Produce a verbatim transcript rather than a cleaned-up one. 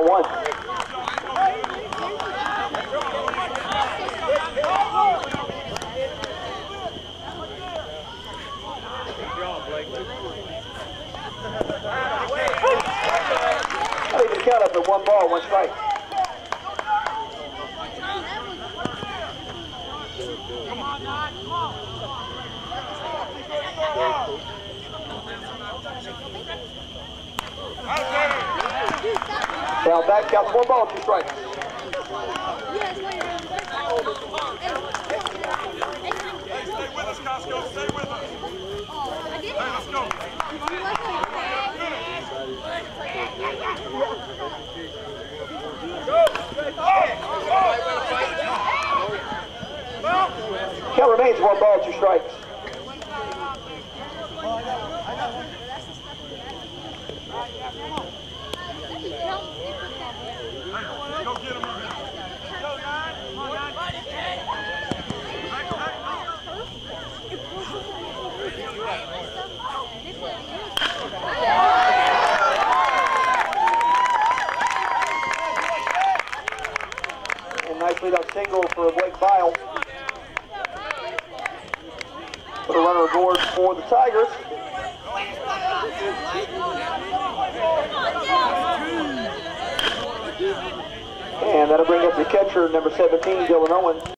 one. I leave the count up at one ball, one strike. Down back, counts one ball, two strikes. Stay with us, Costco. Stay with us. Hey, let's go. Count remains one ball, two strikes. Go get him. Go, nine. Come on, nine. And nice lead-up single for Blake Vile. Put a runner aboard for the Tigers. And that'll bring up the catcher, number seventeen, Dylan Owen.